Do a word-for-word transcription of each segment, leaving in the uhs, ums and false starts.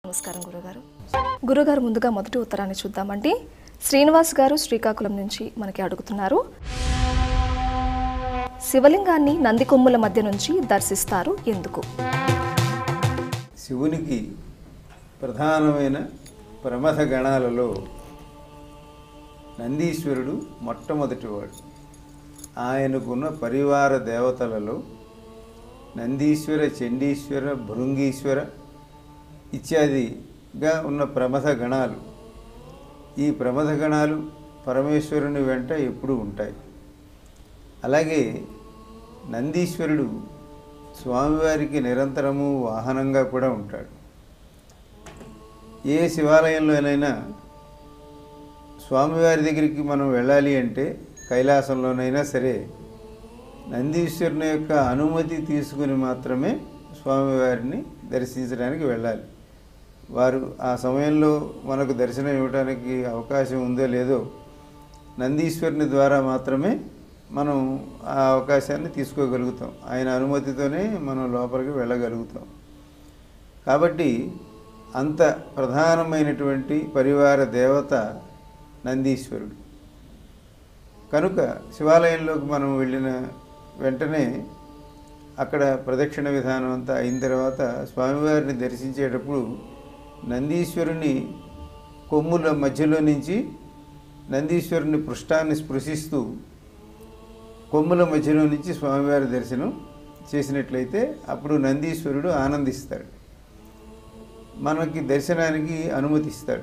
నమస్కారం గురుగారు. గురుగారు ముందుగా మొదటి ఉత్తరాన్ని చూద్దామండి. శ్రీనివాస్ గారు శ్రీకాకుళం నుంచి మనకి అడుగుతున్నారు. శివలింగాన్ని నంది కొమ్ముల మధ్య నుంచి దర్శిస్తారు ఎందుకు? శివునికి ప్రధానమైన ప్రమథ గణాలలో నందీశ్వరుడు మొట్టమొదటివాడు. ఆయనకున్న పరివార దేవతలలో నందీశ్వర, చండీశ్వర, భృంగీశ్వర ఇత్యాదిగా ఉన్న ప్రమథ గణాలు. ఈ ప్రమథ గణాలు పరమేశ్వరుని వెంట ఎప్పుడూ ఉంటాయి. అలాగే నందీశ్వరుడు స్వామివారికి నిరంతరము వాహనంగా కూడా ఉంటాడు. ఏ శివాలయంలోనైనా స్వామివారి దగ్గరికి మనం వెళ్ళాలి అంటే కైలాసంలోనైనా సరే నందీశ్వరుని యొక్క అనుమతి తీసుకుని మాత్రమే స్వామివారిని దర్శించడానికి వెళ్ళాలి. వారు ఆ సమయంలో మనకు దర్శనం ఇవ్వడానికి అవకాశం ఉందో లేదో నందీశ్వరుని ద్వారా మాత్రమే మనం ఆ అవకాశాన్ని తీసుకోగలుగుతాం. ఆయన అనుమతితోనే మనం లోపలికి వెళ్ళగలుగుతాం. కాబట్టి అంత ప్రధానమైనటువంటి పరివార దేవత నందీశ్వరుడు. కనుక శివాలయంలోకి మనం వెళ్ళిన వెంటనే అక్కడ ప్రదక్షిణ విధానం అంతా అయిన తర్వాత స్వామివారిని దర్శించేటప్పుడు నందీశ్వరుని కొమ్ముల మధ్యలో నుంచి నందీశ్వరుని పృష్ఠాన్ని స్పృశిస్తూ కొమ్ముల మధ్యలో నుంచి స్వామివారి దర్శనం చేసినట్లయితే అప్పుడు నందీశ్వరుడు ఆనందిస్తాడు, మనకి దర్శనానికి అనుమతిస్తాడు.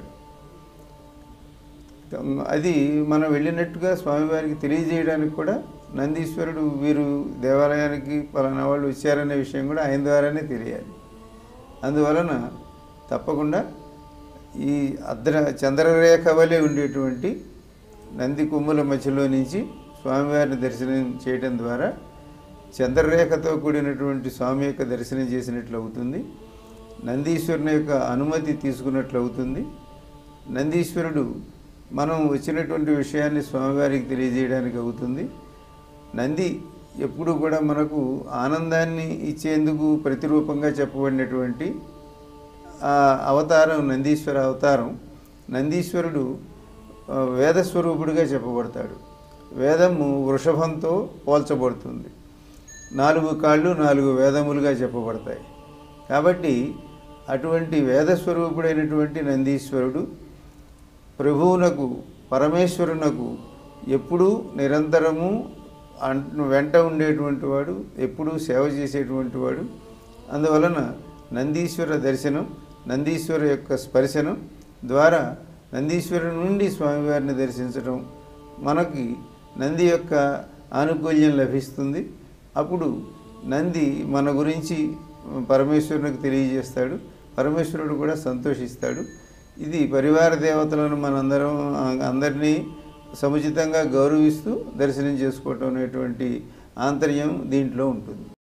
అది మనం వెళ్ళినట్టుగా స్వామివారికి తెలియజేయడానికి కూడా నందీశ్వరుడు వీరు దేవాలయానికి పలానా వాళ్ళు వచ్చారనే విషయం కూడా ఆయన ద్వారానే తెలియాలి. అందువలన తప్పకుండా ఈ అద్ర చంద్రరేఖ వలె ఉండేటువంటి నంది కొమ్ముల మధ్యలో నుంచి స్వామివారిని దర్శనం చేయడం ద్వారా చంద్రరేఖతో కూడినటువంటి స్వామి యొక్క దర్శనం చేసినట్లు అవుతుంది. నందీశ్వరుని యొక్క అనుమతి తీసుకున్నట్లు అవుతుంది. నందీశ్వరుడు మనం వచ్చినటువంటి విషయాన్ని స్వామివారికి తెలియజేయడానికి అవుతుంది. నంది ఎప్పుడు కూడా మనకు ఆనందాన్ని ఇచ్చేందుకు ప్రతిరూపంగా చెప్పబడినటువంటి అవతారం నందీశ్వర అవతారం. నందీశ్వరుడు వేదస్వరూపుడిగా చెప్పబడతాడు. వేదము వృషభంతో పోల్చబడుతుంది. నాలుగు కాళ్ళు నాలుగు వేదములుగా చెప్పబడతాయి. కాబట్టి అటువంటి వేదస్వరూపుడైనటువంటి నందీశ్వరుడు ప్రభువునకు పరమేశ్వరునకు ఎప్పుడూ నిరంతరము వెంట ఉండేటువంటి వాడు, ఎప్పుడూ సేవ చేసేటువంటి వాడు. అందువలన నందీశ్వర దర్శనం, నందీశ్వర యొక్క స్పర్శనం ద్వారా నందీశ్వరుని నుండి స్వామివారిని దర్శించడం మనకి నంది యొక్క ఆనుకూల్యం లభిస్తుంది. అప్పుడు నంది మన గురించి పరమేశ్వరునికి తెలియజేస్తాడు, పరమేశ్వరుడు కూడా సంతోషిస్తాడు. ఇది పరివార దేవతలను మనందరం అందరినీ సముచితంగా గౌరవిస్తూ దర్శనం చేసుకోవటం అనేటువంటి ఆంతర్యం దీంట్లో ఉంటుంది.